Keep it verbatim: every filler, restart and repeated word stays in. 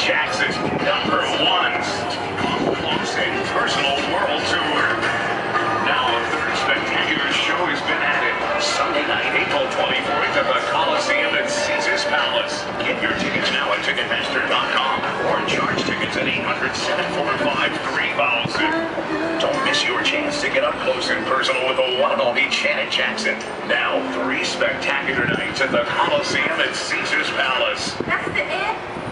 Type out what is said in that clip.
Jackson's number one close and personal world tour. Now a third spectacular show has been added. Sunday night, April twenty-fourth at the Coliseum at Caesars Palace. Get your tickets now at Ticketmaster dot com or charge tickets at eight hundred, seven four five, three thousand. Don't miss your chance to get up close and personal with the one and only Janet Jackson. Now three spectacular nights at the Coliseum at Caesars Palace. That's the it?